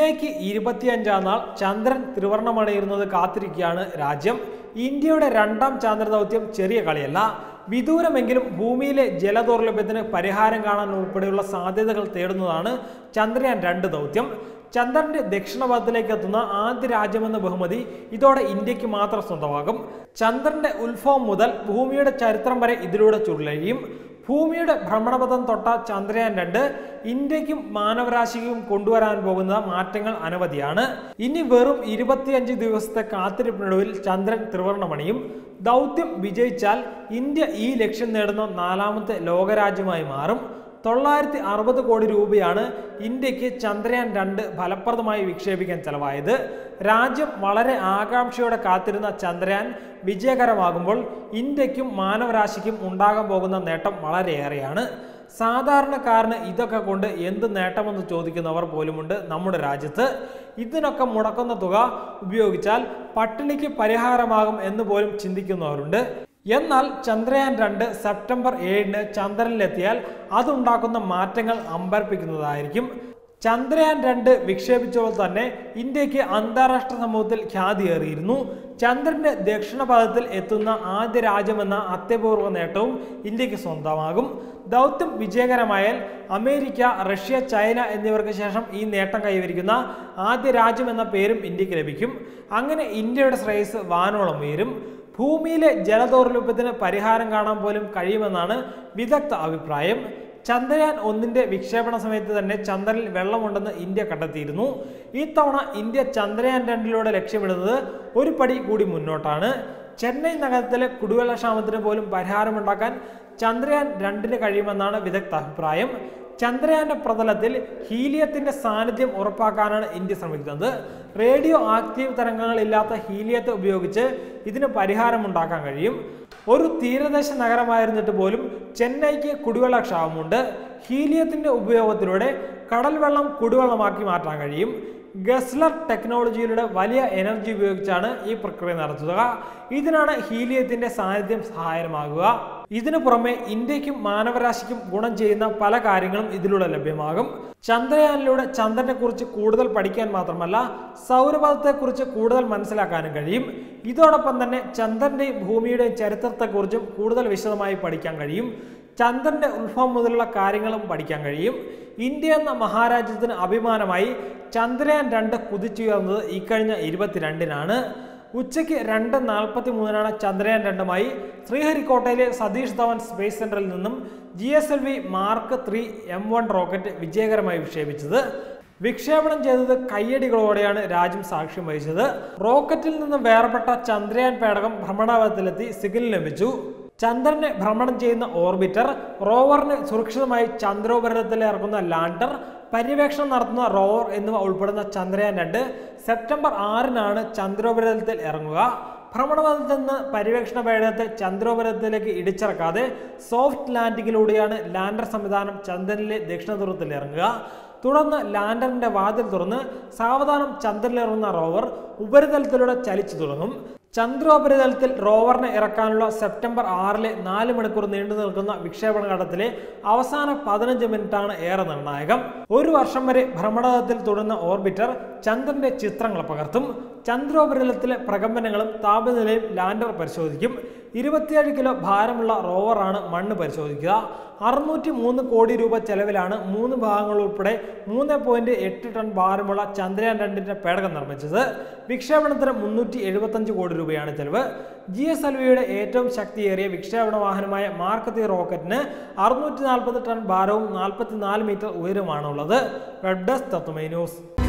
Make 25-ാം നാൾ ചന്ദ്രൻ ത്രിവർണ്ണമണിയുന്നത് കാത്തിരിക്കുകയാണ് രാജ്യം. ഇന്ത്യയുടെ രണ്ടാം ചാന്ദ്ര ദൗത്യം ചെറിയ കളിയല്ല. വിദൂരമെങ്കിലും ഭൂമിയിലെ ജലദൗർലഭ്യത്തിന് പരിഹാരം കാണാൻ ഉൾപ്പെടെയുള്ള സാധ്യതകൾ തേടുന്നതാണ് ചന്ദ്രയാൻ 2 ദൗത്യം. ചന്ദ്രന്റെ ദക്ഷിണഭാഗത്തിലേക്ക് എത്തുന്ന ആദ്യ രാജ്യമെന്ന ബഹുമതി ഇതോടെ ഇന്ത്യക്ക് മാത്രം സ്വന്തമാകും. ചന്ദ്രന്റെ ഉത്ഭവം മുതൽ ഭൂമിയുടെ ചരിത്രം വരെ ഇതിലൂടെ ചുരുളഴിയും. ഭൂമിയുടെ ഭ്രമണപഥം തൊട്ട ചന്ദ്രയാൻ 2 ഇന്ത്യക്കും മാനവരാശിക്കും കൊണ്ടുവരാൻ പോകുന്ന മാറ്റങ്ങൾ അനവധിയാണ്. ഇനി വെറും 25 ദിവസത്തെ കാത്തിരിപ്പിനൊടുവിൽ ചന്ദ്രൻ ത്രിവർണ്ണമണിയും. ദൗത്യം വിജയിച്ചാൽ ഇന്ത്യ ഈ ലക്ഷ്യം നേടുന്ന 4ാമത്തെ ലോകരാജ്യമായി മാറും. 960 കോടി രൂപയാണ് ഇന്ത്യക്ക് ചന്ദ്രയാൻ 2 ഫലപ്രദമായി വിക്ഷേപിക്കാൻ ചെലവായത്. രാജ്യം വളരെ ആകാംക്ഷയോടെ കാത്തിരുന്ന ചന്ദ്രയാൻ വിജയകരമാകുമ്പോൾ ഇന്ത്യക്കും മാനവരാശിക്കും ഉണ്ടാകാൻ പോകുന്ന നേട്ടം വളരെയേറെയാണ്. സാധാരണക്കാരന് ഇതൊക്കെ കൊണ്ട് എന്ത് നേട്ടമെന്ന് ചോദിക്കുന്നവർ പോലുമുണ്ട് നമ്മുടെ രാജ്യത്ത്. ഇതിനൊക്കെ മുടക്കുന്ന തുക ഉപയോഗിച്ചാൽ പട്ടിണിക്ക് പരിഹാരമാകും എന്ന് പോലും ചിന്തിക്കുന്നവരുണ്ട്. എന്നാൽ ചന്ദ്രയാൻ 2 സെപ്റ്റംബർ 7-ന് ചന്ദ്രനിലെത്തിയാൽ അതുണ്ടാക്കുന്ന മാറ്റങ്ങൾ അമ്പരപ്പിക്കുന്നതായിരിക്കും. ചന്ദ്രയാൻ 2 വിക്ഷേപിച്ചപ്പോൾ തന്നെ ഇന്ത്യക്ക് അന്താരാഷ്ട്ര സമൂഹത്തിൽ ഖ്യാതിയേറിയിരുന്നു. ചന്ദ്രന്റെ ദക്ഷിണഭാഗത്തിൽ എത്തുന്ന ആദ്യ രാജ്യമെന്ന അത്യപൂർവ നേട്ടവും ഇന്ത്യക്ക് സ്വന്തമാകും. ദൗത്യം വിജയകരമായാൽ അമേരിക്ക, റഷ്യ, ചൈന എന്നിവർക്ക് ശേഷം ഈ നേട്ടം കൈവരിക്കുന്ന ആദ്യ രാജ്യം എന്ന പേരും ഇന്ത്യക്ക് ലഭിക്കും. അങ്ങനെ ഇന്ത്യയുടെ ശ്രേയസ് വാനോളം ഉയരും. ഭൂമിയിലെ ജലദൗർലഭ്യത്തിന് പരിഹാരം കാണാൻ പോലും കഴിയുമെന്നാണ് വിദഗ്ധ അഭിപ്രായം. ചന്ദ്രയാൻ 1-ന്റെ വിക്ഷേപണ സമയത്ത് തന്നെ ചന്ദ്രനിൽ വെള്ളമുണ്ടെന്ന് ഇന്ത്യ കണ്ടെത്തിയിരുന്നു. ഇത്തവണ ഇന്ത്യ ചന്ദ്രയാൻ 2-ലൂടെ ലക്ഷ്യമിടുന്നത് ഒരു പടി കൂടി മുന്നോട്ടാണ്. ചെന്നൈ നഗരത്തിലെ കുടിവെള്ളക്ഷാമത്തിന് പോലും പരിഹാരമുണ്ടാക്കാൻ ചന്ദ്രയാൻ 2-ന് കഴിയുമെന്നാണ് വിദഗ്ധ അഭിപ്രായം. ചന്ദ്രയാന്റെ പ്രതലത്തിൽ ഹീലിയത്തിന്റെ സാന്നിധ്യം ഉറപ്പാക്കാനാണ് ഇന്ത്യ ശ്രമിക്കുന്നത്. റേഡിയോ ആക്റ്റീവ് തരംഗങ്ങൾ ഇല്ലാത്ത ഹീലിയത്തെ ഉപയോഗിച്ച് ഇതിന് പരിഹാരമുണ്ടാക്കാൻ കഴിയും. ഒരു തീരദേശ നഗരമായിരുന്നിട്ട് പോലും ചെന്നൈക്ക് കുടിവെള്ളക്ഷാമമുണ്ട്. ഹീലിയത്തിന്റെ ഉപയോഗത്തിലൂടെ കടൽ വെള്ളം കുടിവെള്ളമാക്കി മാറ്റാൻ കഴിയും. ഗസ്ലർ ടെക്നോളജിയിലൂടെ വലിയ എനർജി ഉപയോഗിച്ചാണ് ഈ പ്രക്രിയ നടത്തുക. ഇതിനാണ് ഹീലിയത്തിന്റെ സാന്നിധ്യം സഹായകമാകുക. ഇതിനു പുറമെ ഇന്ത്യക്കും മാനവരാശിക്കും ഗുണം ചെയ്യുന്ന പല കാര്യങ്ങളും ഇതിലൂടെ ലഭ്യമാകും. ചന്ദ്രയാനിലൂടെ ചന്ദ്രനെ കുറിച്ച് കൂടുതൽ പഠിക്കാൻ മാത്രമല്ല സൗരപഥത്തെക്കുറിച്ച് കൂടുതൽ മനസ്സിലാക്കാനും കഴിയും. ഇതോടൊപ്പം തന്നെ ചന്ദ്രന്റെയും ഭൂമിയുടെയും ചരിത്രത്തെക്കുറിച്ചും കൂടുതൽ വിശദമായി പഠിക്കാൻ കഴിയും. ചന്ദ്രന്റെ ഉത്ഭവം മുതലുള്ള കാര്യങ്ങളും പഠിക്കാൻ കഴിയും. ഇന്ത്യ എന്ന മഹാരാജ്യത്തിന് അഭിമാനമായി ചന്ദ്രയാൻ 2 കുതിച്ചുയർന്നത് ഇക്കഴിഞ്ഞ 22-നാണ്. ഉച്ചയ്ക്ക് 2:43-നാണ് ചന്ദ്രയാൻ 2-മായി ശ്രീഹരിക്കോട്ടയിലെ സതീഷ് ധവൻ സ്പേസ് സെന്ററിൽ നിന്നും GSLV Mark 3 M1 റോക്കറ്റ് വിജയകരമായി വിക്ഷേപിച്ചത്. വിക്ഷേപണം ചെയ്തത് കയ്യടികളോടെയാണ് രാജ്യം സാക്ഷ്യം വഹിച്ചത്. റോക്കറ്റിൽ നിന്ന് വേർപെട്ട ചന്ദ്രയാൻ പേടകം ഭ്രമണപഥത്തിലെത്തി സിഗ്നൽ ലഭിച്ചു. ചന്ദ്രനെ ഭ്രമണം ചെയ്യുന്ന ഓർബിറ്റർ, റോവറിന് സുരക്ഷിതമായി ചന്ദ്രോപരിതലത്തിൽ ഇറക്കുന്ന ലാൻഡർ, പര്യവേക്ഷണം നടത്തുന്ന റോവർ എന്നിവ ഉൾപ്പെടുന്ന ചന്ദ്രയാൻ 2 സെപ്റ്റംബർ 6-നാണ് ചന്ദ്രോപരിതലത്തിൽ ഇറങ്ങുക. ഭ്രമണപഥത്തിൽ നിന്ന് പര്യവേക്ഷണ പേടകത്തെ ചന്ദ്രോപരിതലത്തിലേക്ക് ഇടിച്ചിറക്കാതെ സോഫ്റ്റ് ലാൻഡിങ്ങിലൂടെയാണ് ലാൻഡർ സംവിധാനം ചന്ദ്രനിലെ ദക്ഷിണ ധ്രുവത്തിൽ ഇറങ്ങുക. തുടർന്ന് ലാൻഡറിന്റെ വാതിൽ തുറന്ന് സാവധാനം ചന്ദ്രനിലിറങ്ങുന്ന റോവർ ഉപരിതലത്തിലൂടെ ചലിച്ചു തുടങ്ങും. ചന്ദ്രോപരിതലത്തിൽ റോവറിനെ ഇറക്കാനുള്ള സെപ്റ്റംബർ 6-ലെ 4 മണിക്കൂർ നീണ്ടു നിൽക്കുന്ന വിക്ഷേപണ ഘട്ടത്തിലെ അവസാന 15 മിനിറ്റാണ് ഏറെ നിർണായകം. 1 വർഷം വരെ ഭ്രമണപഥത്തിൽ തുടരുന്ന ഓർബിറ്റർ ചന്ദ്രന്റെ ചിത്രങ്ങൾ പകർത്തും. ചന്ദ്രോപരിതലത്തിലെ പ്രകമ്പനങ്ങളും താപനിലയും ലാൻഡർ പരിശോധിക്കും. 27 കിലോ ഭാരമുള്ള റോവറാണ് മണ്ണ് പരിശോധിക്കുക. 603 കോടി രൂപ ചെലവിലാണ് 3 ഭാഗങ്ങൾ ഉൾപ്പെടെ 3.8 ടൺ ഭാരമുള്ള ചന്ദ്രയാൻ 2-ന്റെ പേടകം നിർമ്മിച്ചത്. വിക്ഷേപണത്തിന് 375 കോടി രൂപയാണ് ചെലവ്. GSLVയുടെ ഏറ്റവും ശക്തിയേറിയ വിക്ഷേപണ വാഹനമായ Mark 3 റോക്കറ്റിന് 640 ടൺ ഭാരവും 44 മീറ്റർ ഉയരവുമാണുള്ളത്. Web desk Tatwamayi news.